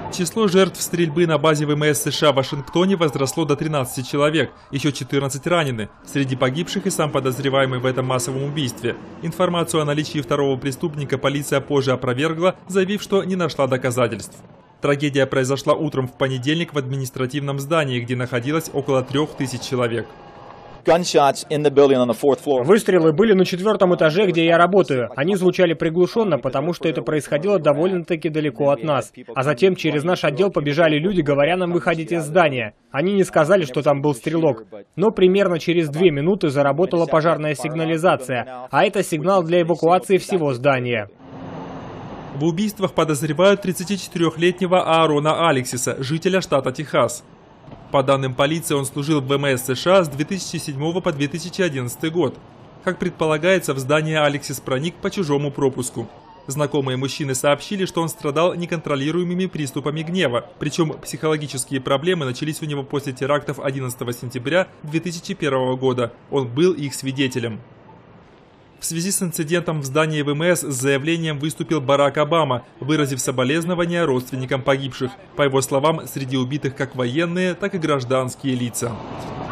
Число жертв стрельбы на базе ВМС США в Вашингтоне возросло до 13 человек, еще 14 ранены. Среди погибших и сам подозреваемый в этом массовом убийстве. Информацию о наличии второго преступника полиция позже опровергла, заявив, что не нашла доказательств. Трагедия произошла утром в понедельник в административном здании, где находилось около 3000 человек. Выстрелы были на 4-м этаже, где я работаю. Они звучали приглушенно, потому что это происходило довольно-таки далеко от нас. А затем через наш отдел побежали люди, говоря нам выходить из здания. Они не сказали, что там был стрелок. Но примерно через 2 минуты заработала пожарная сигнализация, а это сигнал для эвакуации всего здания. В убийствах подозревают 34-летнего Аарона Алексиса, жителя штата Техас. По данным полиции, он служил в ВМС США с 2007 по 2011 год. Как предполагается, в здание Алексис проник по чужому пропуску. Знакомые мужчины сообщили, что он страдал неконтролируемыми приступами гнева. Причем психологические проблемы начались у него после терактов 11 сентября 2001 года. Он был их свидетелем. В связи с инцидентом в здании ВМС с заявлением выступил Барак Обама, выразив соболезнования родственникам погибших. По его словам, среди убитых как военные, так и гражданские лица.